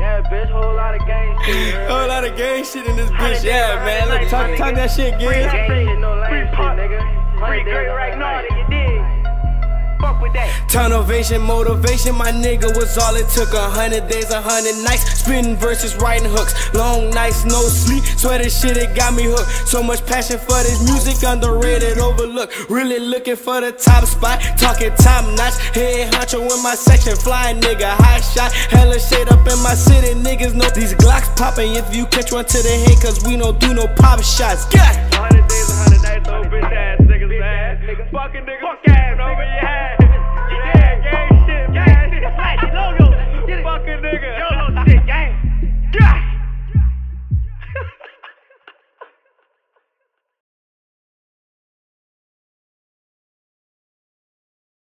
Yeah, bitch, whole lot of gang shit. Whole lot of gang shit in this bitch. Yeah, man. Look, talk that shit, Giz. Gang shit, no lame shit, nigga. Free great right now, you dig? Fuck with that. Ton ovation, motivation, my nigga was all it took. 100 days, 100 nights, spitting verses, writing hooks. Long nights, no sleep, swear this shit, it got me hooked. So much passion for this music, underrated, overlooked. Really looking for the top spot, talking top notch. Head honcho in my section, flying nigga, high shot. Hella shit up in my city, niggas know these Glocks popping. If you catch one to the head, cause we don't do no pop shots. God! 100 days, 100 nights, old bitch ass niggas ass. Fucking nigga, fuck ass over your head.